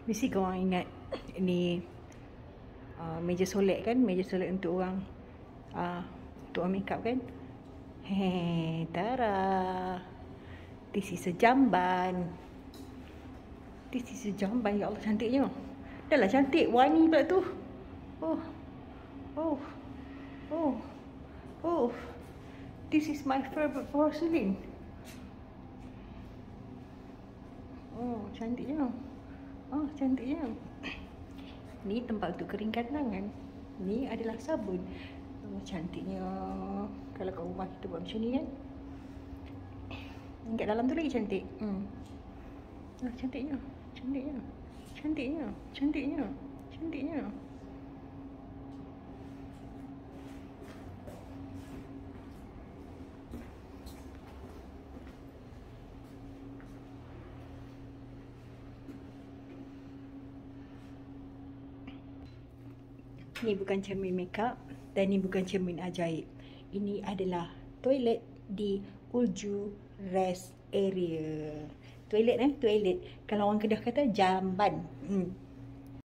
Mesti korang ingat ni meja solek kan, meja solek untuk orang makeup kan. Tara, this is a jamban. This is a jamban. Ya Allah, cantiknya. Dah lah cantik, wangi pula tu. Oh, this is my favorite porcelain. Cantiknya. Cantiknya. Ni tempat untuk keringkan tangan. Ni adalah sabun. Cantiknya. Kalau kat rumah kita buat macam ni kan. Kat dalam tu lagi cantik. Cantiknya. Cantiknya. Cantiknya. Cantiknya. Cantiknya. Ni bukan cermin makeup dan ni bukan cermin ajaib. Ini adalah toilet di Ulju Rest Area. Toilet. Kalau orang Kedah kata jamban.